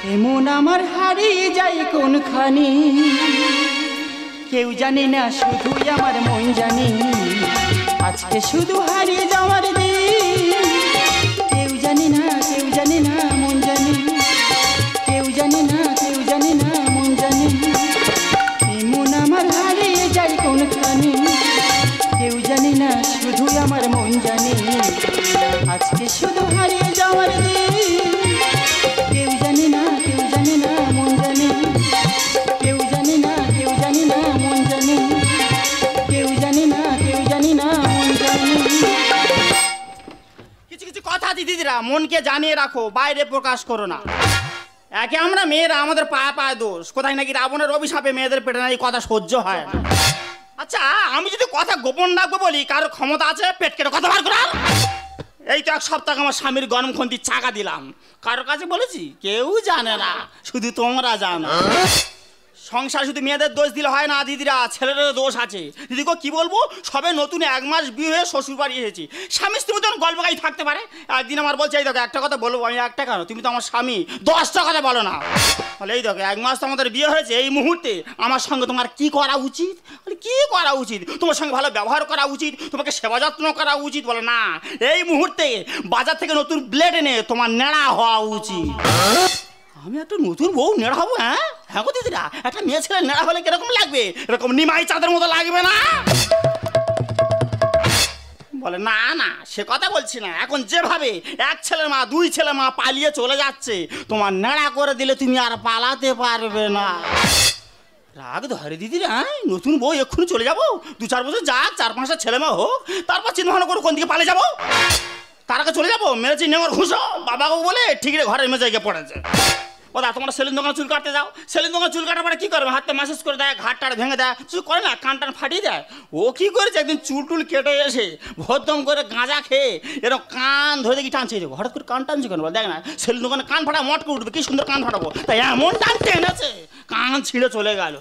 এমন আমার হারিয়ে যায় কোনখানি, কেউ জানে না শুধুই আমার মন জানে। আজকে শুধু হারিয়ে যাওয়ার দিন, কেউ জানে না কেউ জানে না মন জানে, কেউ জানে না কেউ জানে না মন জানে। এমন আমার হারিয়ে যায় কোনখানি, কেউ জানে না শুধুই আমার মন জানে। আজকে শুধু হারিয়ে যাওয়ার দিন, কেউ জানে না কেউ জানে না মন জানে, কেউ জানে না কেউ জানে না মন জানে, কেউ জানে না কেউ জানে না মন জানে। কিছু কিছু কথা দিদিরা মনকে জানিয়ে রাখো, বাইরে প্রকাশ করো না। একে আমরা মেয়েরা আমাদের পায়ে পায়ে দোষ, কোথায় নাকি রাবণের অভিশাপে মেয়েদের পেটে নাকি কথা সহ্য হয় না। আচ্ছা আমি যদি কথা গোপন রাখবো বলি, কারো ক্ষমতা আছে পেট কেটে কথা বার করার? এই তো 1 সপ্তাহ আমার স্বামীর গরম খন্তি চাকা দিলাম, কারোর কাছে বলেছি? কেউ জানে না, শুধু তোমরা জানো। সংসার শুধু মেয়েদের দোষ দিলে হয় না দিদিরা, ছেলেদেরও দোষ আছে। দিদি গো কি বলবো, সবে নতুন 1 মাস বিয়ে হয়ে শ্বশুর বাড়ি এসেছি। স্বামী স্ত্রী তখন গল্প গাই থাকতে পারে। একদিন আমার বলছে এই দেখো একটা কথা বলবো। আমি একটা কেন, তুমি তো আমার স্বামী, 10টা কথা বলো না। বলে এই দেখো 1 মাস তো আমাদের বিয়ে হয়েছে, এই মুহূর্তে আমার সঙ্গে তোমার কি করা উচিত? বলে কি করা উচিত? তোমার সঙ্গে ভালো ব্যবহার করা উচিত, তোমাকে সেবা যত্ন করা উচিত। বলে না, এই মুহূর্তে বাজার থেকে নতুন ব্লেড এনে তোমার নেড়া হওয়া উচিত। আমি একটা নতুন বউ নেড়া হবো? হ্যাঁ হ্যাঁ গো দিদিরা, একটা মেয়ে ছেলে নেড়া হলে কিরকম লাগবে? এরকম নিমাই চাঁদের মতো লাগবে না? বলে না না সে কথা বলছি না, এখন যেভাবে 1 ছেলের মা 2 ছেলের মা পালিয়ে চলে যাচ্ছে, তোমার নেড়া করে দিলে তুমি আর পালাতে পারবে না। রাগ ধরে দিদিরা, নতুন বউ এক্ষুনি চলে যাবো, 2-4 বছর যাক, 4-5টা ছেলে মা হোক, তারপর চিন্তা ভাবনা করে কোন দিকে পালিয়ে যাবো। তার আগে চলে যাবো মেরেছি নেওয়ার ঘুষো বাবাকে বলে ঠিক রে ঘরের মেঝে গিয়ে পড়েছে। ও দা তোমরা সেলুন দোকানে চুল কাটতে যাও, সেলুন দোকানে চুল কাটার পরে কি করবে? হাতে ম্যাসেজ করে দেয়, ঘাট টাট ভেঙে দেয়, কিছু করে না, কান টান ফাটিয়ে দেয়। ও কি করেছে, একদিন চুল টুল কেটে এসে ভদ্রম করে গাঁজা খেয়ে এরকম কান ধরে দেখি টানছে। হঠাৎ করে কান টানছে কেন? দেখ না সেলুন দোকানে কান ফাটা মটকে উঠবে, কি সুন্দর কান ফাটাবো, তাই এমন টান টেনেছে কান ছিঁড়ে চলে গেল।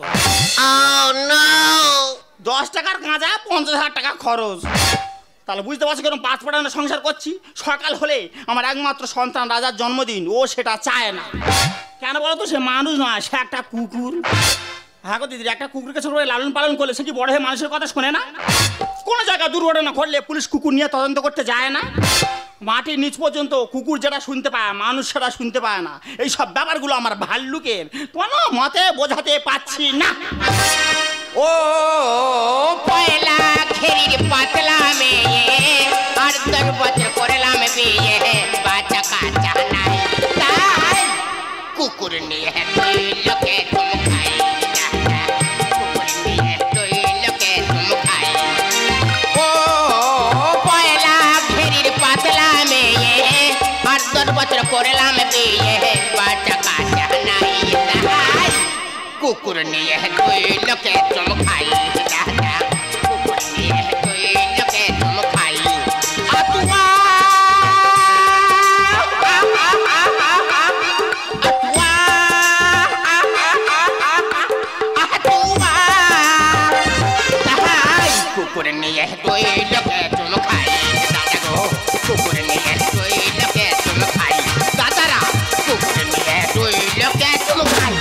10 টাকার গাঁজা 50,000 টাকা খরচ। তাহলে বুঝতে পারছি কেরকম 5 পাঠানো সংসার করছি। সকাল হলে আমার একমাত্র সন্তান রাজার জন্মদিন, ও সেটা চায় না। কেন বলো তো, সে মানুষ নয়, সে একটা কুকুর। হ্যাঁ গো দিদি, একটা কুকুরকে ছোট করে লালন পালন করলে সে কি বড় হয়ে মানুষের কথা শোনে না? কোনো জায়গায় দুর্ঘটনা ঘটলে পুলিশ কুকুর নিয়ে তদন্ত করতে যায় না? মাটির নিচ পর্যন্ত কুকুর যেটা শুনতে পায় মানুষ সেটা শুনতে পায় না। এই সব ব্যাপারগুলো আমার ভাল্লুকের কোনো মতে বোঝাতে পারছি না। ও পয়লা খেরির পাতলা মেয়ে, আর 10 বছর করলাম বিয়ে, বাচ্চা কাচ্চা নাই, তাই কুকুর নিয়ে তুই লোকে তুম খাই, কুকুর নিয়ে তুই লোকে তুম খাই। ও পয়লা খেরির পাতলা মেয়ে, আর 10 বছর করলাম বিয়ে, বাচ্চা কাচ্চা নাই, তাই কুকুর নিয়ে তুই লোকে তুম খাই, কুকুর নিয়ে তুই লোকে তুম খাই। আতুয়া আতুয়া আতুয়া, তাই কুকুর নিয়ে তুই লোকে তুম খাই। দাদা গো কুকুর নিয়ে তুই লোকে তুম খাই, দাদারা কুকুর নিয়ে তুই লোকে তুম খাই।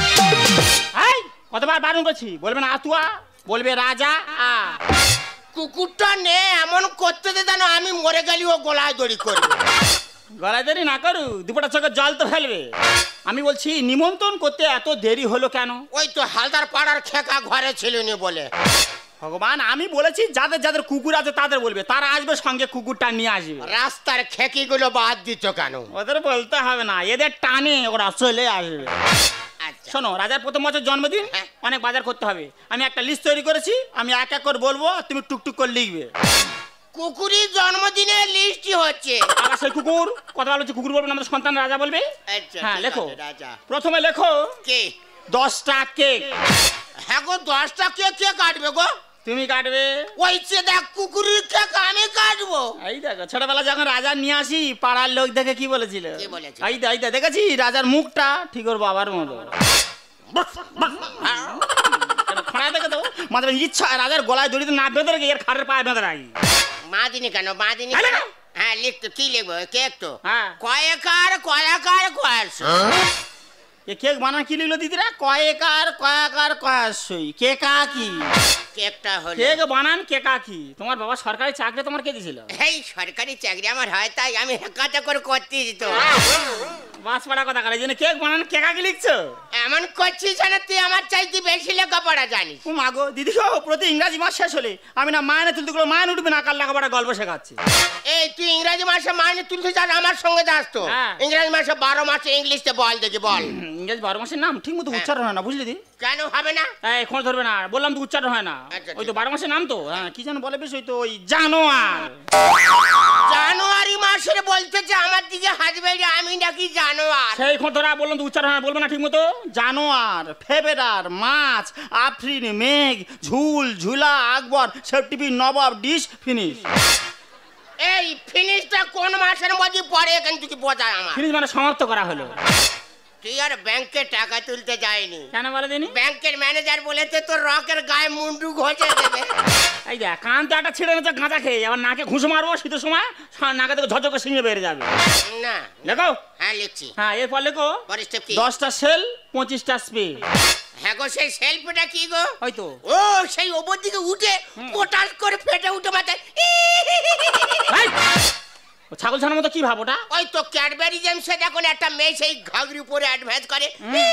কতবার বারণ করছি, বলবে না আতুয়া, বলবে রাজা। কুকুরটা নে এমন করতে দে জানো, আমি মরে গেলি ও গলায় দড়ি করবে। গলায় দেরি না করু, দুপুরটা চোখে জল তো ফেলবে। আমি বলছি নিমন্ত্রণ করতে এত দেরি হলো কেন? ওই তো হালদার পাড়ার খেকা ঘরে ছিল নি বলে। ভগবান, আমি বলেছি যাদের যাদের কুকুর আছে তাদের বলবে, তারা আসবে সঙ্গে কুকুরটা নিয়ে আসবে। রাস্তার খেকিগুলো বাদ দিচ্ছ কেন? ওদের বলতে হবে না, এদের টানে ওরা চলে আসবে। আচ্ছা শোনো, রাজার প্রথম বছর জন্মদিন, অনেক বাজার করতে হবে। আমি একটা লিস্ট তৈরি করেছি, আমি এক এক করে বলবো, তুমি টুকটুক করে লিখবে। কুকুরের জন্মদিনের লিস্টই হচ্ছে। আবার সেই কুকুর কথা বলছি, কুকুর বলবে না, আমাদের সন্তান রাজা বলবে। হ্যাঁ লেখো, প্রথমে লেখো কে 10টা কেক। হ্যাঁ গো 10টা কেক কে কাটবে গো? তুমি কাটবে। ওই সে দেখ কুকুরের কেক আমি কাটবো। এই দেখো, ছোটবেলা যখন রাজা নিয়ে আসি পাড়ার লোক দেখে কি বলেছিল? এই দেখেছি রাজার মুখটা ঠিক ওর বাবার মতো। খাড়া দেখে তো মাঝে ইচ্ছা রাজার গলায় দড়িতে না বেঁধে রেখে এর খাটের পায়ে বেঁধে রাখি। মা দিনি কেন, মা দিনি কেন? হ্যাঁ লিখতো, কি লিখবো? কেক তো কয়েকার কয়েকার কয়েকশো। এ কেক বানান কি লিখলো দিদিরা? কয়েকার কয়াকার কয়াশই কেকা কি? কেকটা হলো কেক বানান কেকা কি? তোমার বাবা সরকারি চাকরি তোমার কে দিয়েছিল? এই সরকারি চাকরি আমার হয়, তাই আমি কাটা করে করতে দিত। বাস পড়া কথা কার জন্য কেক বানান কেকা কি লিখছো? এমন করছিস যেন তুই আমার চাইতে বেশি লেখাপড়া জানিস। ও মাগো দিদি গো, প্রতি ইংরাজি মাস শেষ হলে আমি না মায়না তুলতে গেলে মায়না উঠবে না, কাল লেখাপড়া গল্প শেখাচ্ছি। এই তুই ইংরাজি মাসে মাইনে তুলতে যাস, আমার সঙ্গে যাস তো? হ্যাঁ। ইংরাজি মাসে 12 মাসে ইংলিশে বল দেখি, বল। ইংরেজি 12 মাসের নাম ঠিক মতো উচ্চারণ হয় না, বুঝলি দি? কেন হবে না? এই খোঁজ ধরবে না, বললাম তো উচ্চারণ হয় না। আচ্ছা, ওই তো 12 মাসের নাম তো, হ্যাঁ কি যেন বলে বেশ, ওই তো ওই জানোয়ার। জানুয়ারি মাসের বলতেছে আমার দিকে হাসবে, আমি নাকি জানোয়ার। সেই খোঁজ ধরা, বললাম তো উচ্চারণ হয় না, বলবে না ঠিক মতো। জানোয়ার, ফেবেরার, মাছ, আফরিন, মেঘ, ঝুল, ঝুলা, আকবর, সেফটিপি, নবাব, ডিশ, ফিনিশ। এই ফিনিশটা কোন মাসের মধ্যে পড়ে এখান থেকে বোঝায় আমার। ফিনিশ মানে সমাপ্ত করা হলো। তুই আর ব্যাংকে টাকা তুলতে যায়নি? কেন বলে দিনি? ব্যাংকের ম্যানেজার বলেছে তোর রকের গায়ে মুন্ডু ঘষে দেবে। এই দেখ কানতে একটা ছিঁড়ে নিতে গাঁজা খেয়ে আবার নাকে ঘুষো মারবো শীতের সময়, নাকে থেকে ঝকঝকে সিংহে বেড়ে যাবে। না লেখো। হ্যাঁ লিখছি। হ্যাঁ এরপর লেখো পরের স্টেপ কি? 10টা সেল 25টা স্প্রে। হ্যাঁ গো, সেই সেলফিটা কি গো? হয়তো ও সেই ওপর দিকে উঠে পোটাস করে ফেটে উঠে মাথায়। ছাগল ছানার মতো কি ভাব ওটা? ওই তো ক্যাডবেরি জেমসে দেখুন একটা মেয়ে সেই ঘাগরি পরে অ্যাডভান্স করে।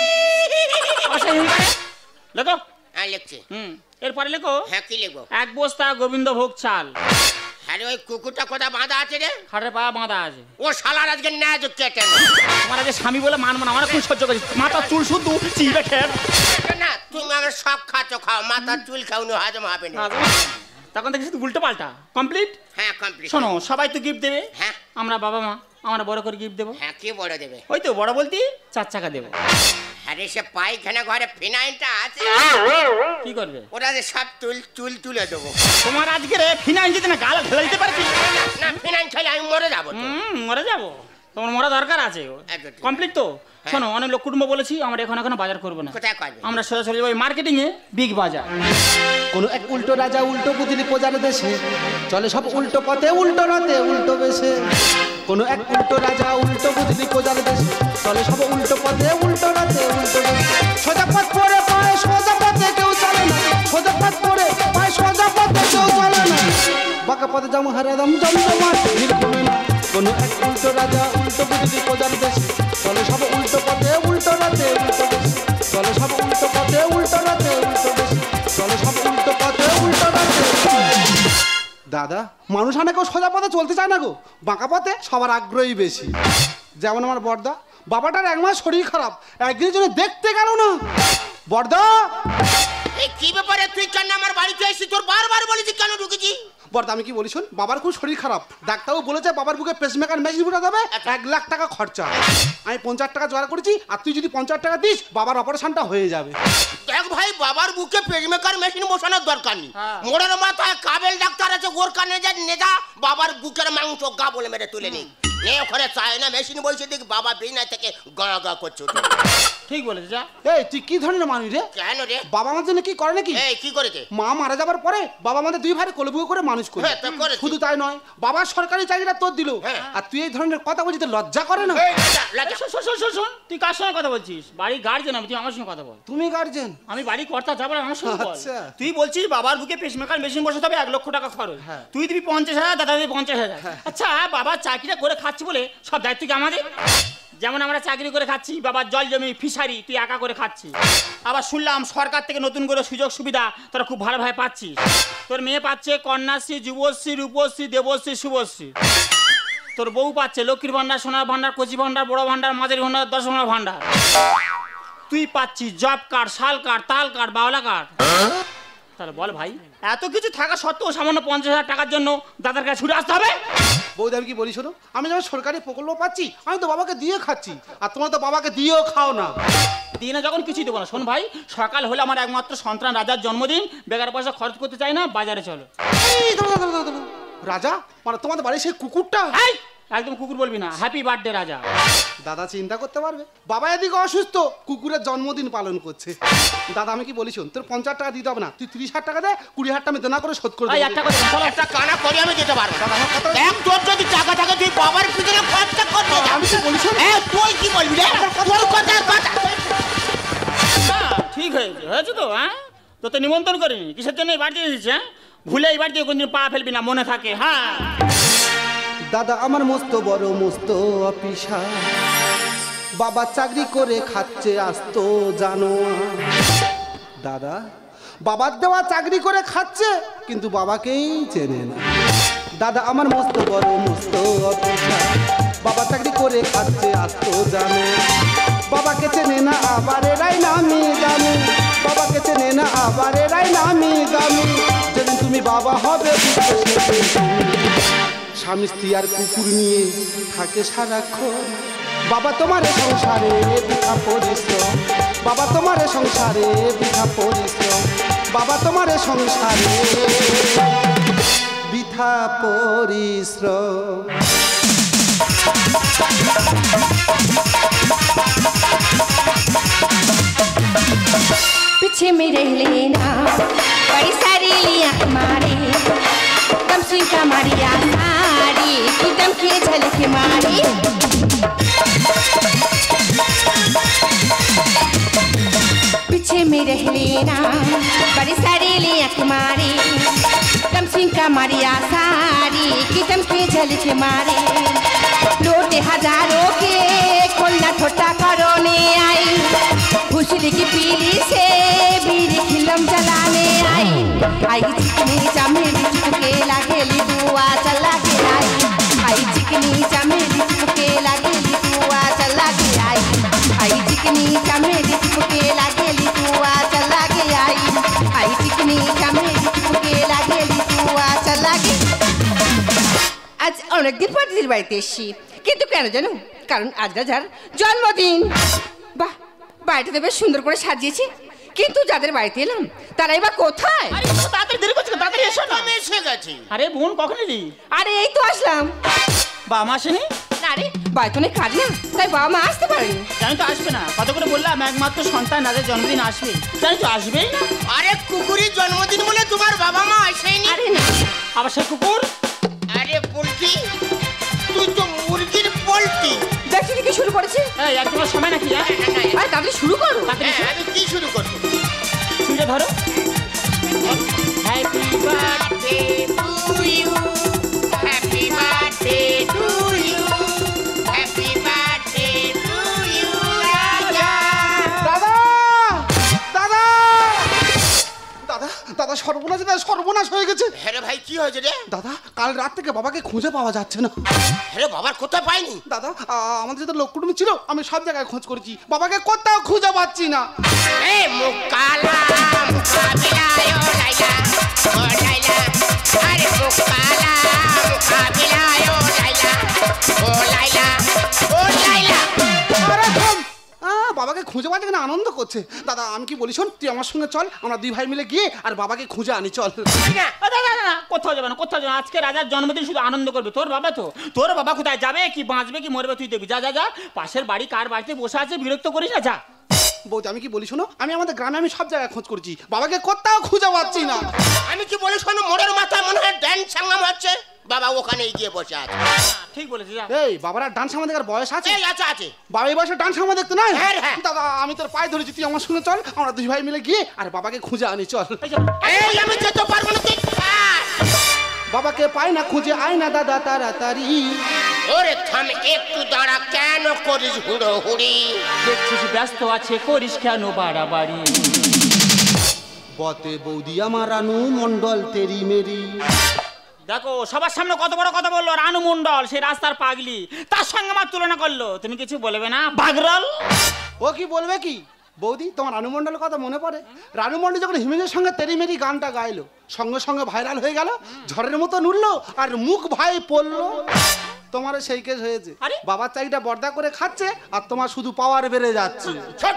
লেখো। হ্যাঁ লিখছি। এরপরে লেখো। হ্যাঁ কি লিখবো? 1 বস্তা গোবিন্দভোগ চাল। হ্যাঁ রে, ওই কুকুরটা কোথা বাঁধা আছে রে? খাটের পা বাঁধা আছে। ও শালার আজকে ন্যাজ কেটে না। তোমার আগে স্বামী বলে মানবো না, আমার খুব সহ্য করছি। মাথা চুল শুদ্ধ চিবে খেয়ে না, তুমি আমার সব খাচ্ছ, খাও, মাথার চুল খাওনি হজম হবে না। তখন দেখি শুধু উল্টো পাল্টা। কমপ্লিট? হ্যাঁ কমপ্লিট। শোনো, সবাই তো গিফট দেবে। হ্যাঁ। আমরা বাবা মা আমরা বড় করে গিফট দেবো। হ্যাঁ কি বড় দেবে? ওই তো বড় বলতি 4 চাকা দেবো। আরে সে পায়খানা ঘরে ফিনাইলটা আছে, কি করবে? ওটা যে সব চুল তুলে দেবো। তোমার আজকে রে ফিনাইল যদি না গাল ঢেলে দিতে পারছি না, ফিনাইল খেলে আমি মরে যাবো তো। মরে যাবো। তোমার মরা দরকার আছে। কমপ্লিট তো? শোনো, অনেক লোক কুটুম্ব বলেছি আমরা এখনো বাজার করবো না। কোথায় করবে? আমরা সরাসরি ওই মার্কেটিং এ বিগ বাজার। কোন এক উল্টো রাজা উল্টো বুদ্ধি প্রজার দেশে চলে সব উল্টো পথে উল্টো রাতে উল্টো বেশে। কোন এক উল্টো রাজা উল্টো বুদ্ধি প্রজার দেশে চলে সব উল্টো পথে উল্টো রাতে উল্টো বেশে। সোজা পথ পড়ে পায় সোজা পথে কেউ চলে না, সোজা পথ পড়ে পায় সোজা পথে কেউ চলে না। বাঁকা পথে যেমন হারাদাম জমজমাট ভিড় কমে না। কোন এক উল্টো রাজা উল্টো বুদ্ধি প্রজার দেশে চলে সব উল্টো পথে উল্টো রাতে উল্টো বেশে। চলে সব উল্টো পথে উল্টো রাতে উল্টো বেশে। চলে সব উল্টো পথে উল্টো রাতে। দাদা, মানুষ অনেকেও সোজা পথে চলতে চায় না গো, বাঁকা পথে সবার আগ্রহী বেশি। যেমন আমার বড়দা, বাবাটার 1 মাস শরীর খারাপ, একদিনের জন্য দেখতে গেল না। বড়দা, এই কি ব্যাপারে? তুই কেন আমার বাড়িতে এসেছিস? তোর বারবার বলেছি কেন ঢুকেছি? বড়দা আমি কি বলি শোন, বাবার খুব শরীর খারাপ, ডাক্তারও বলেছে বাবার বুকে পেসমেকার মেশিন ফুটা দেবে, 1 লাখ টাকা খরচা। আমি 50 টাকা জোগাড় করেছি, আর তুই যদি 50 টাকা দিস বাবার অপারেশনটা হয়ে যাবে। দেখ ভাই, বাবার বুকে পেসমেকার মেশিন বসানোর দরকার নেই। মোড়ের মাথায় কাবেল ডাক্তার আছে, ওর কানে যা নেজা বাবার বুকের মাংস গা বলে মেরে তুলে নি। নে ওখানে চায় না মেশিন বসে দেখি বাবা বিনা থেকে গা গা করছে। ঠিক বলেছে যা। এই তুই কি ধরনের মানুষ রে? কেন রে? বাবা আমার জন্য কি করে নাকি? এই কি করেছে? মা মারা যাবার পরে বাবা আমাদের 2 ভাই কোলবুকে করে মানুষ করে। হ্যাঁ, তা করেছে। শুধু তাই নয়, বাবার সরকারি চাকরিটা তোর দিল, আর তুই এই ধরনের কথা বলছিস, তো লজ্জা করে না? এই লজ্জা। শোন, তুই কার সঙ্গে কথা বলছিস? বাড়ি গার্জেন আমি, তুই আমার সঙ্গে কথা বল। তুমি গার্জেন? আমি বাড়ি কর্তা, যাবার আমার সঙ্গে বল। আচ্ছা। তুই বলছিস বাবার বুকে পেসমেকার মেশিন বসাতে হবে, 1 লক্ষ টাকা খরচ। তুই দিবি 50,000, দাদা দিবি 50,000। আচ্ছা, বাবার চাকরিটা করে খাচ্ছি বলে সব দায়িত্ব কি আমাদের? যেমন আমরা চাকরি করে খাচ্ছি, বাবার জল জমি ফিশারি তুই একা করে খাচ্ছিস। আবার শুনলাম সরকার থেকে নতুন করে সুযোগ সুবিধা তোরা খুব ভালোভাবে পাচ্ছিস। তোর মেয়ে পাচ্ছে কন্যাশ্রী, যুবশ্রী, রূপশ্রী, দেবশ্রী, শুভশ্রী। তোর বউ পাচ্ছে লক্ষ্মীর ভান্ডার, সোনার ভান্ডার, কচি ভান্ডার, বড় ভান্ডার, মাঝারি ভান্ডার, 10 ভান্ডার। তুই পাচ্ছিস জব কার্ড, শাল কার্ড, তাল কার্ড, বাওলা কার্ড। তাহলে বল ভাই, এত কিছু থাকা সত্ত্বেও সামান্য 50,000 টাকার জন্য দাদার কাছে ছুটে আসতে হবে? বৌদি আমি কি বলি শোনো, আমি যখন সরকারি প্রকল্প পাচ্ছি আমি তো বাবাকে দিয়ে খাচ্ছি, আর তোমার তো বাবাকে দিয়েও খাও না। দিনে যখন কিছুই দেবো না। শোন ভাই, সকাল হলে আমার একমাত্র সন্তান রাজার জন্মদিন, বেকার পয়সা খরচ করতে চাই না, বাজারে চলো। এই দাঁড়াও, দাঁড়াও, দাঁড়াও, দাঁড়াও। রাজা মানে তোমাদের বাড়ি সেই কুকুরটা? এই, একদম কুকুর বলবি না, হ্যাপি বার্থডে রাজা। দাদা চিন্তা করতে পারবে, বাবা এদিকে অসুস্থ, কুকুরের জন্মদিন পালন করছে। দাদা আমি কি বলি শোন, তোর 50 টাকা দিতে হবে না, তুই 30,000 টাকা দে, 20,000 টাকা আমি দেনা করে শোধ করে এই দেবো। একটা কথা চলো। একটা কানা করে আমি দিতে পারবো না। দেখ, তোর যদি টাকা থাকে তুই বাবার পিছনে খরচা করবি। আমি কি বলি শোন, তুই কি বলবি রে? তোর কথা হয়েছে হয়েছে তো হ্যাঁ তো তো নিমন্ত্রণ করিনি কিসের জন্য এই বাড়িতে এসেছিস হ্যাঁ ভুলে এই বাড়িতে কোনদিন পা ফেলবি না মনে থাকে হ্যাঁ দাদা আমার মস্ত বড় মস্ত অফিসার বাবা চাকরি করে খাচ্ছে আসতো জানো দাদা বাবার দেওয়া চাকরি করে খাচ্ছে কিন্তু বাবাকেই চেনে না দাদা আমার মস্ত বড় মস্ত অফিসার বাবা চাকরি করে খাচ্ছে আসতো জানো বাবাকে চেনে না আবার এরাই নামি দামি বাবাকে চেনে না আবার এরাই নামি দামি যেদিন তুমি বাবা হবে স্বামী স্ত্রী আর কুকুর নিয়ে থাকে সারাক্ষণ বাবা তোমার সংসারে বৃথা পরিশ্রম বাবা তোমার সংসারে বৃথা পরিশ্রম বাবা তোমার সংসারে বৃথা পরিশ্রম पीछे में रह लेना बड़ी सारी लिया हमारे दम सिंह का मारिया सारी तू दम के झलक मारी पीछे में रह लेना बड़ी सारी लिया हमारे दम सिंह का मारिया सारी की दम के झलक मारे लोटे हजारों के खोलना छोटा करोने आई भूसली की पीली से बीड़ी खिलम जलाने आई चिकनी चमेली चुपके लागेली दुआ चला के आई चिकनी चमेली चुपके लागेली दुआ चला के आई चिकनी चमेली चुपके लागेली दुआ चला के आई चिकनी चमेली चुपके लागेली दुआ चला के আজ অনেকদিন পর দিদির বাড়িতে এসেছি কিন্তু কেন জানো কারণ আজ রাজার জন্মদিন বাহ বাড়িটা বেশ সুন্দর করে সাজিয়েছি কিন্তু যাদের বাড়িতে এলাম তারাই বা কোথায় আরে তাড়াতাড়ি দেরি করছিস তাড়াতাড়ি এসো না আমি এসে গেছি আরে বোন কখন এলি আরে এই তো আসলাম বাবা মা আসেনি না রে বাড়িতে অনেক কাজ না তাই বাবা মা আসতে পারেনি জানি তো আসবে না কত করে বললাম একমাত্র সন্তান যাদের জন্মদিন আসবে জানি তো আসবেই না আরে কুকুরের জন্মদিন বলে তোমার বাবা মা আসেনি আরে না আবার সে কুকুর আরে পোল্ট্রি তুই তো মুরগির পোল্ট্রি দেখছি কি শুরু করেছে এই আর তোমার সময় নাকি হ্যাঁ আরে তাহলে শুরু করো তাড়াতাড়ি এসো। আমি কি শুরু করবো শুনতে ধরো happy birthday to you happy birthday to you happy birthday to you Raja দাদা দাদা দাদা দাদা সর্বনাশ দাদা সর্বনাশ হয়ে গেছে হ্যাঁ ভাই কি হয়েছে রে দাদা কাল রাত থেকে বাবাকে খুঁজে পাওয়া যাচ্ছে না হ্যাঁ বাবার কোথায় পাইনি দাদা আমাদের যেটা লোক কুটুম্ব ছিল আমি সব জায়গায় খোঁজ করেছি বাবাকে কোথাও খুঁজে পাচ্ছি না এ মুকালা মুকাবিলায় ও লাইলা আরে মুকালা মুকাবিলায় ও লাইলা আরে থাম! বাবাকে খুঁজে পাচ্ছে কিনা আনন্দ করছে দাদা আমি কি বলি শোন তুই আমার সঙ্গে চল আমরা দুই ভাই মিলে গিয়ে আর বাবাকে খুঁজে আনি চল না কোথাও যাবে না কোথাও যাবে না আজকে রাজার জন্মদিন শুধু আনন্দ করবে তোর বাবা তো তোর বাবা কোথায় যাবে কি বাঁচবে কি মরবে তুই দেখবি যা যা যা পাশের বাড়ি কার বাড়িতে বসে আছে বিরক্ত করিস না যা বৌদি আমি কি বলি শোনো আমি আমাদের গ্রামে আমি সব জায়গায় খোঁজ করেছি বাবাকে কোথাও খুঁজে পাচ্ছি না আমি কি বলি শোনো মোড়ের মাথায় মনে হয় ড্যান্স সাঙ্গাম হচ্ছে বাবা ওখানে গিয়ে বসে আছে ঠিক বলেছিস যা এই বাবার আর ডান্স আমাদের বয়স আছে এই আছে আছে বাবা এই বয়সে ডান্স আমাদের দেখতে নাই হ্যাঁ, হ্যাঁ। দাদা আমি তোর পায়ে ধরেছি তুই আমার সঙ্গে চল আমরা দুই ভাই মিলে গিয়ে আর বাবাকে খুঁজে আনি চল এই চল। এই আমি যেতে পারবো না তুই বাবাকে পাই না খুঁজে আয় না দাদা তাড়াতাড়ি ওরে থাম একটু দাঁড়া কেন করিস হুড়ো হুড়ি দেখছিস ব্যস্ত আছে করিস কেন বাড়াবাড়ি বতে বৌদি আমার রানু মন্ডল তেরি মেরি দেখো সবার সামনে কত বড় কথা বললো রানু মন্ডল সেই রাস্তার পাগলি তার সঙ্গে আমার তুলনা করলো তুমি কিছু বলবে না বাগরল ও কি বলবে কি বৌদি তোমার রানু মন্ডলের কথা মনে পড়ে রানু মন্ডল যখন হিমেশের সঙ্গে তেরি মেরি গানটা গাইলো সঙ্গে সঙ্গে ভাইরাল হয়ে গেল ঝড়ের মতো উঠলো আর মুখ ভাই পড়লো তোমার সেই কেস হয়েছে আরে? বাবার চাকরিটা বর্দা করে খাচ্ছে আর তোমার শুধু পাওয়ার বেড়ে যাচ্ছে ছোট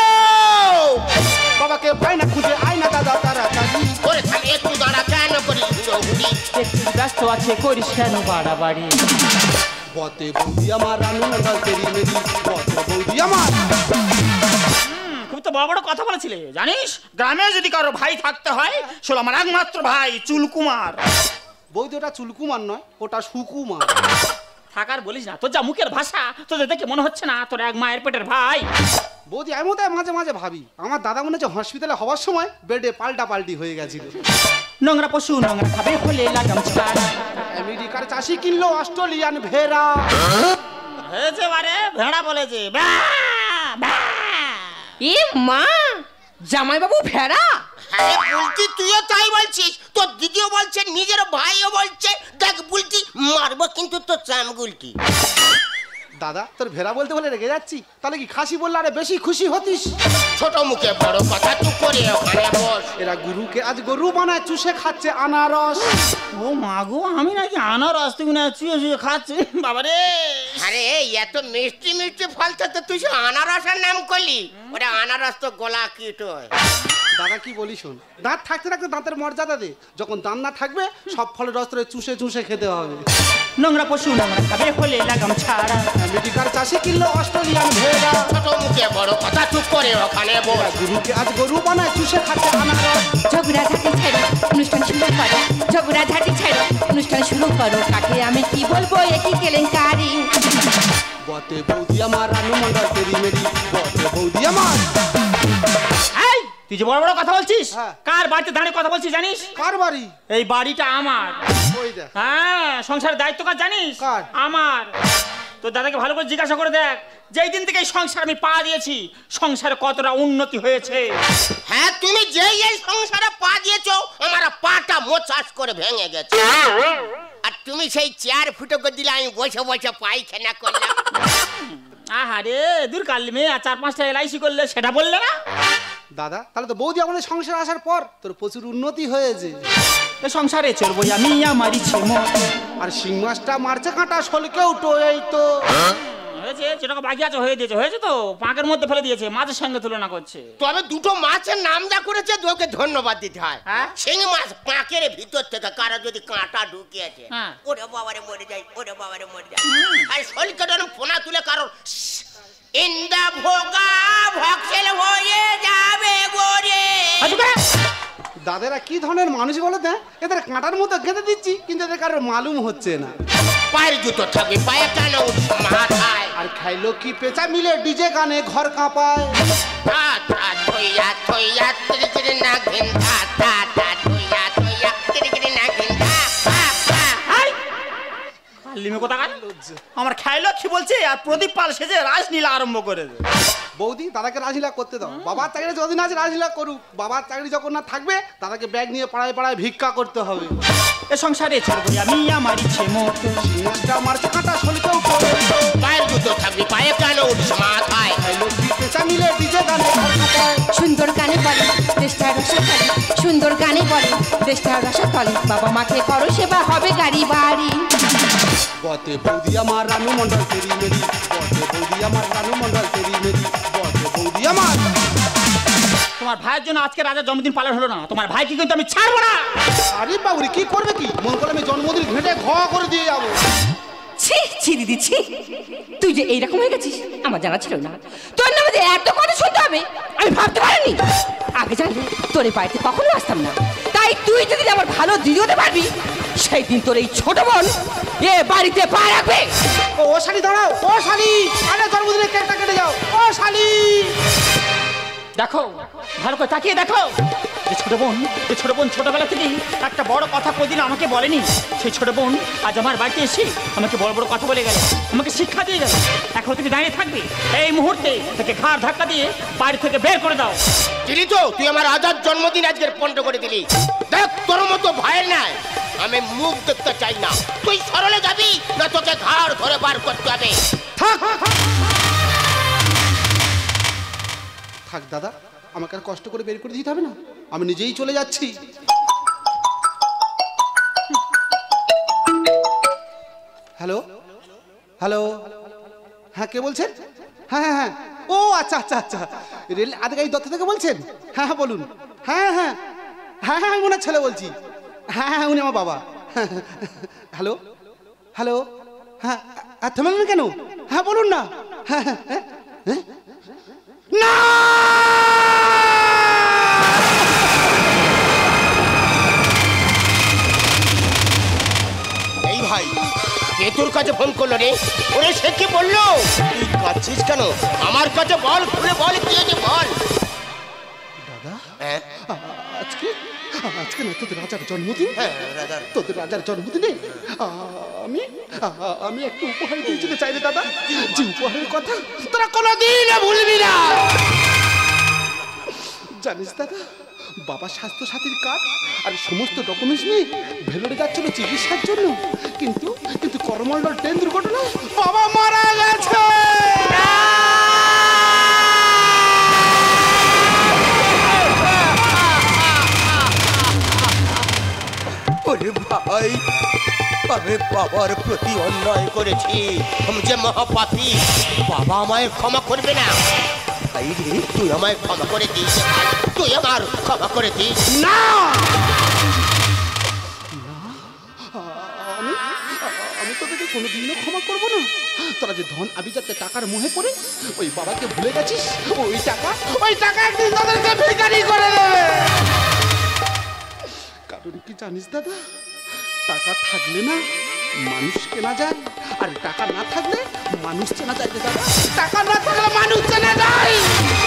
বাবাকে পাই না খুঁজে আয় না দাদা তাড়াতাড়ি ওরে থাম একটু দাঁড়া কেন করিস হুড়ো হুড়ি দেখছিস ব্যস্ত আছে করিস কেন বাড়াবাড়ি বতে বৌদি আমার রানু মন্ডল তেরি মেরি বতে বৌদি আমার খুব তো বড় বড় কথা বলেছিলে জানিস গ্রামে যদি কারো ভাই থাকতে হয় শোনো আমার একমাত্র ভাই চুলকুমার বৌদি ওটা চুলকুমার নয় ওটা সুকুমার থাকার বলিস না তোর যা মুখের ভাষা তোদের দেখে মনে হচ্ছে না তোর এক মায়ের পেটের ভাই বৌদি আমি তো মাঝে মাঝে ভাবি আমার দাদা মনে হচ্ছে হসপিটালে হওয়ার সময় বেডে পাল্টি হয়ে গেছিল। নোংরা পশু নোংরা খাবে হলে লাগাম ছাড়া। আমেরিকার চাষি কিনলো অস্ট্রেলিয়ান ভেড়া। হয়েছে বারে ভেড়া বলেছে ব্যা, ব্যা। এ মা, জামাইবাবু ভেড়া? হ্যাঁ বুলটি, তুইও তাই বলছিস, তোর দিদিও বলছে, নিজের ভাইও বলছে। দেখ বুলটি, মারবো কিন্তু তোর চাম গুলটি। দাদা তোর ভেড়া বলতে বলে রেগে যাচ্ছি, তাহলে কি খাসি বললে আরে বেশি খুশি হতিস? ছোট মুখে বড় কথা, তুই করে ওখানে বস। এরা গুরুকে আজ গরু বানায় চুষে খাচ্ছে আনারস। ও মাগো, আমি নাকি আনারস তুমি না চুয়ে চুয়ে খাচ্ছি বাবারে। আরে এত মিষ্টি মিষ্টি ফল থাকতে তুই সে আনারসের নাম করলি? ওটা আনারস তো গোলা কিট হয়। দাদা কি বলি শোন, দাঁত থাকতে থাকতে দাঁতের মর্যাদা দে, যখন দাঁত না থাকবে সব ফলের রস তোরে চুষে চুষে খেতে হবে। নোংরা পশু নোংরা খাবে হলে লাগাম ছাড়া। আমেরিকার চাষি কিনলো অস্ট্রেলিয়ান ভেড়া। ছোট মুখে বড় কথা, চুপ করে ওখানে বস। গুরুকে আজ গরু বানায় চুষে খাচ্ছে আনারস। ঝগড়াঝাটি ছেড়ো, অনুষ্ঠান শুরু করো। ঝগড়াঝাটি ছেড়ো, অনুষ্ঠান শুরু করো। কাকে আমি কি বলবো, এটি কেলেঙ্কারি। বতে বৌদি আমার রানু মন্ডল তেরি মেরি, বতে বৌদি আমার। এই তুই যে বড় বড় কথা বলছিস, হ্যাঁ। কার বাড়িতে দাঁড়িয়ে কথা বলছিস জানিস? কার বাড়ি? এই বাড়িটা আমার। ওই দেখ। হ্যাঁ, সংসারের দায়িত্ব কার জানিস? কার? আমার। তোর দাদাকে ভালো করে জিজ্ঞাসা করে দেখ, যেই দিন থেকে এই সংসার আমি পা দিয়েছি, সংসারে কতটা উন্নতি হয়েছে। হ্যাঁ, তুমি যেই এই সংসারে পা দিয়েছো, আমার পাটা মোচাস করে ভেঙে গেছে। আর তুমি সেই চেয়ার ফুটো করে দিলে, আমি বসে বসে পায়খানা করলাম। আহারে দূর কালি মেয়ে, আর 4-5টা এলআইসি করলে সেটা বললে না? দাদা তাহলে তো বৌদি আমাদের সংসারে আসার পর তোর প্রচুর উন্নতি হয়েছে। এ সংসারে চলবো আমি আমার ইচ্ছে মতো। আর শিং মাছটা মারছে কাঁটা শোলকে উঠো, এই তো হয়েছে, যেটা বাকি আছে হয়ে দিয়েছে, হয়েছে তো পাঁকের মধ্যে ফেলে দিয়েছে, মাছের সঙ্গে তুলনা করছে। তবে দুটো মাছের নাম যা করেছে তোকে ধন্যবাদ দিতে হয়। হ্যাঁ? শিং মাছ পাঁকের ভিতর থেকে কারো যদি কাঁটা ঢুকিয়েছে, হ্যাঁ। ওরে বাবারে মরে যায়, ওরে বাবারে মরে যায়। আর শোলকে ধরুন ফোনা তুলে কারো ইন্দা ভোগা ভক্সেল হয়ে যাবে গোরে। দাদারা কি ধরনের মানুষ বলো তো, এদের কাঁটার মতো গেঁথে দিচ্ছি কিন্তু এদের কারোর মালুম হচ্ছে না। পায়ের জুতো থাকবে পায়ে, কেন মাথায়? আর খাইলো কি পেঁচা মিলে ডিজে গানে ঘর কাঁপায়। থইয়া থইয়া তিরি তিরি না ঘিন্তা, তা তা থইয়া থইয়া তিরি তিরি না ঘিন্তা। লিমে কথা কার? আমার খাইলো কি বলছে, আর প্রদীপ পাল সেজে রাজনীলা আরম্ভ করে দে। বৌদি দাদাকে রাজলীলা করতে দাও। বাবার চাকরি যতদিন আছে রাজলীলা করুক, বাবার চাকরি যখন না থাকবে দাদাকে ব্যাগ নিয়ে পাড়ায় পাড়ায় ভিক্ষা করতে হবে। এ সংসারে চলবো আমি আমার ইচ্ছে মতো। শিং মাছটা মারছে কাঁটা শোলকে উঠো, পায়ের জুতো থাকবে পায়ে, কেন মাথায়? খাইলো কি পেঁচা মিলে ডিজে গানে ঘর কাঁপায়। সুন্দর গানে বলে দেশটার রসতলে, সুন্দর গানে বলে দেশটার রসতলে। বাবা মাকে করো সেবা, হবে গাড়ি বাড়ি। বতে বৌদি আমার রানু মন্ডল তেরি মেরি, বতে বৌদি আমার রানু মন্ডল তেরি মেরি, বতে বৌদি আমার। তোমার ভাইয়ের জন্য আজকে রাজার জন্মদিন পালন হলো না, তোমার ভাইকে কিন্তু আমি ছাড়বো না। আরে বাবুরি কি করবে কি, মন করলে আমি জন্মদিন ঘেঁটে ঘ করে দিয়ে যাবো। ছি ছি দিদি ছি, তুই যে এইরকম হয়ে গেছিস আমার জানা ছিল না। তোর নামে যে এত কথা শুনতে হবে আমি ভাবতে পারিনি। আগে জানলে তোর এই বাড়িতে কখনো আসতাম না। তাই তুই যদি আমার ভালো দিদি হতে পারবি, সেই দিন তোর এই ছোট বোন এ বাড়িতে পা রাখবে। ও শালি দাঁড়াও, ও শালি, আরে জন্মদিনের কেকটা কেটে যাও, ও শালি। দেখো ভালো করে তাকিয়ে দেখো, যে ছোট বোন ছোটবেলা থেকেই একটা বড় কথা কোনদিন আমাকে বলেনি, সেই ছোট বোন আজ আমার বাড়িতে এসে আমাকে বড় বড় কথা বলে গেল, আমাকে শিক্ষা দিয়ে গেল। এখন তুমি দাঁড়িয়ে থাকবে, এই মুহূর্তে তাকে ঘাড় ধাক্কা দিয়ে বাড়ি থেকে বের করে দাও। দিলি তো তুই আমার আজাদ জন্মদিন আজকের পণ্ড করে দিলি। দেখ তোর মতো ভাইয়ের নাই আমি মুখ দেখতে চাই না। তুই সরলে যাবি না তোকে ঘাড় ধরে বার করতে হবে। থাক দাদা, আমাকে আর কষ্ট করে বের করে দিতে হবে না, আমি নিজেই চলে যাচ্ছি। হ্যালো হ্যালো, হ্যাঁ কে বলছেন? হ্যাঁ হ্যাঁ হ্যাঁ, ও আচ্ছা আচ্ছা আচ্ছা, রেল আধিকারিক দত্ত থেকে বলছেন? হ্যাঁ হ্যাঁ বলুন। হ্যাঁ হ্যাঁ হ্যাঁ হ্যাঁ, আমি ওনার ছেলে বলছি। হ্যাঁ হ্যাঁ, উনি আমার বাবা। হ্যালো হ্যালো, হ্যাঁ থামলেন কেন? হ্যাঁ বলুন না। হ্যাঁ হ্যাঁ হ্যাঁ না, এই ভাই এ তোর কাছে ফোন করলো রে? ওরে সে কি বললো? তুই কাঁদছিস কেন? আমার কাছে বল, খুলে বল, কি হয়েছে বল। দাদা হ্যাঁ আজকে আজকে না তোদের রাজার জন্মদিন। হ্যাঁ রাজার। তোদের রাজার জন্মদিনে আমি আমি একটু উপহার দিয়ে যেতে চাই রে দাদা। যে উপহারের কথা তোরা কোনোদিন ভুলবি না। জানিস দাদা, বাবা স্বাস্থ্য সাথীর কার্ড আর সমস্ত ডকুমেন্টস নিয়ে ভেলোরে যাচ্ছিল চিকিৎসার জন্য, কিন্তু কিন্তু করমণ্ডল ট্রেন দুর্ঘটনা বাবা মারা গেছে। ওরে ভাই, আমি বাবার প্রতি অন্যায় করেছি, আমি যে মহাপাপী। বাবা আমায় ক্ষমা করবে না। ভাই রে, তুই আমায় ক্ষমা করে দিস, তুই আমার ক্ষমা করে দিস। না, আমি তোদেরকে কোনোদিনও ক্ষমা করবো না। তোরা যে ধন আভিজাত্যে টাকার মোহে পড়ে ওই বাবাকে ভুলে গেছিস, ওই টাকা একদিন তোদেরকে ভিখারি করে দেবে। কারণ কি জানিস দাদা, টাকা থাকলে না মানুষ কেনা যায়, আর টাকা না থাকলে মানুষ চেনা যায় দাদা। টাকা না থাকলে মানুষ চেনা যায়।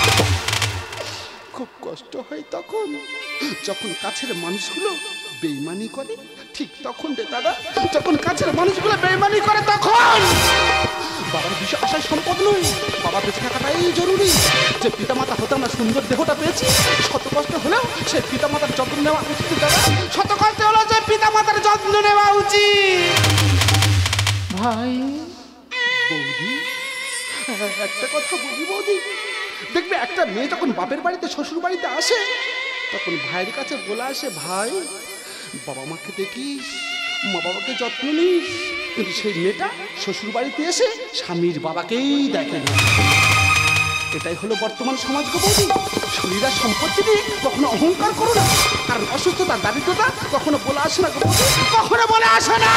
খুব কষ্ট হয় তখন যখন কাছের মানুষগুলো বেইমানি করে। ঠিক তখন রে দাদা, যখন কাছের মানুষগুলো বেইমানি করে তখন বাবার বিষয় আশায় সম্পদ নয়, বাবা বেঁচে থাকাটাই জরুরি। যে পিতামাতা হতে আমরা সুন্দর দেহটা পেয়েছি, শত কষ্ট হলেও সে পিতামাতার যত্ন নেওয়া উচিত দাদা। শত কষ্ট হলেও যে পিতামাতার যত্ন নেওয়া উচিত। ভাই বৌদি, একটা কথা বলি বৌদি, দেখবে একটা মেয়ে যখন বাপের বাড়িতে শ্বশুর বাড়িতে আসে তখন ভাইয়ের কাছে বলে আসে, ভাই বাবা মাকে দেখিস, মা বাবাকে যত্ন নিস। কিন্তু সেই মেয়েটা শ্বশুর বাড়িতে এসে স্বামীর বাবাকেই দেখে না। এটাই হলো বর্তমান সমাজ গো বৌদি। শরীর আর সম্পত্তি নিয়ে কখনো অহংকার করো না, কারণ অসুস্থতা দারিদ্রতা কখনো বলে আসে না গো বৌদি, কখনো বলে আসে না।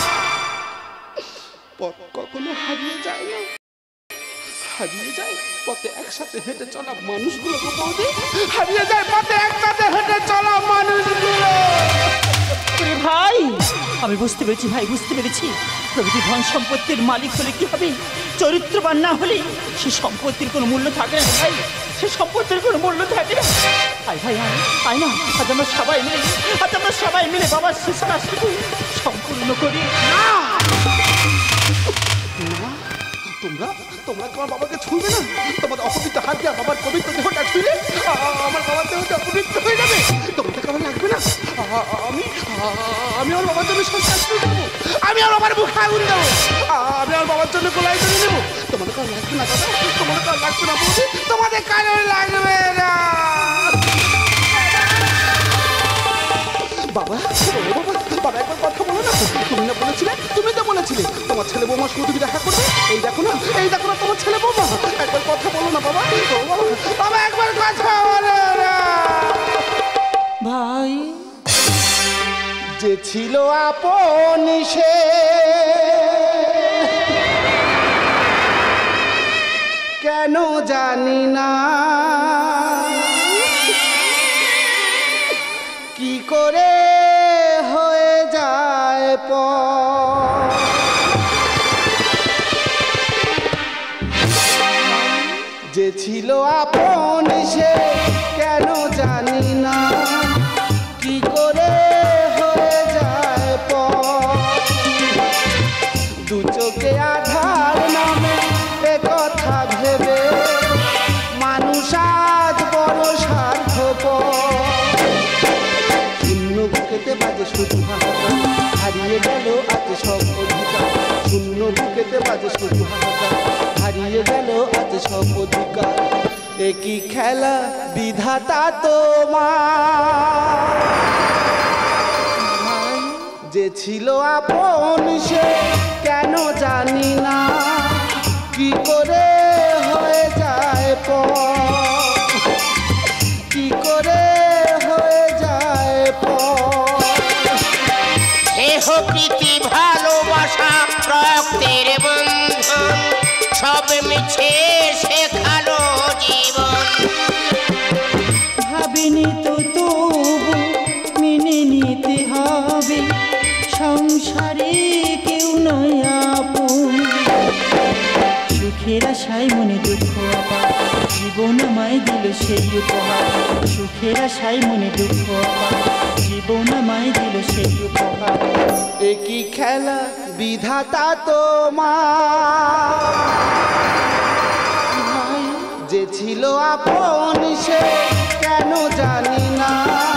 পথ কখনো হারিয়ে যায় না, হারিয়ে যায় পথে একসাথে হেঁটে চলা মানুষগুলো গো বৌদি, হারিয়ে যায় পথে একসাথে হেঁটে চলা মানুষগুলো। ভাই আমি বুঝতে পেরেছি, ভাই বুঝতে পেরেছি। প্রভৃতি ধন সম্পত্তির মালিক হলে কি হবে, চরিত্রবান না হলে সে সম্পত্তির কোনো মূল্য থাকে না ভাই, সে সম্পত্তির কোনো মূল্য থাকে না। আয় ভাই আয় না, আজ আমরা সবাই মিলে বাবার শেষ কাজটুকু সম্পূর্ণ করি। না, তোমরা তোমরা তোমার বাবাকে ছুঁবে না। তোমাদের অপবিত্র হাত দিয়ে বাবার পবিত্র দেহটা ছুঁলে আমার বাবার দেহটা অপবিত্র হয়ে যাবে। তোমাদের কেমন লাগবে না? আমি আমার বাবার জন্য সংস্কার শুরু করবো, আমি আমার বাবার মুখে আগুন দেবো, আমি আমার বাবার জন্য গোলাই করে নেবো। তোমাদের কারণ লাগবে না দাদা, তোমাদের কারণ লাগবে না বৌদি, তোমাদের কারণ লাগবে না। বাবা বাবা বাবা একবার কথা বলো না। তুমি না বলেছিলে, তুমি তো বলেছিলে তোমার ছেলে বৌমার সঙ্গে তুমি দেখা করবে। এই দেখো না তোমার ছেলে বৌমা। একবার কথা বলো না বাবা, বাবা একবার কথা বলো না। ভাই যে ছিল আপন সে কেন জানি না কি করে হয়ে যায় পর। যে ছিল আপন সে কেন জানি না কি করে হয়ে যায় পর। দু চোখে আধার নামে এ কথা ভেবে মানুষ আজ বড় স্বার্থপর। শূন্য বুকেতে বাজে শুধু হাহাকার, হারিয়ে গেল আজ সব অধিকার। শূন্য বুকেতে বাজে শুধু হাহাকার, হারিয়ে গেল আজ সব অধিকার। একই খেলা বিধাতা তোমার। যে ছিল আপন সে কেন জানি না কি করে হয়ে যায় পর, কি করে হয়ে যায় পর। দেহ প্রীতি ভালোবাসা রক্তের বন্ধন সব মিছে শেখালো জীবন। ভাবিনি তো তবু মেনে নিতে হবে, সংসারে কেউ নয় আপন। সুখের আশায় মনে দুঃখ আবার জীবন আমায় দিল সেই উপহার সুখের আশায় মনে দুঃখ আবার জীবন আমায় দিল সেই উপহার একই খেলা বিধাতা তোমার যে ছিল আপন সে কেন জানি না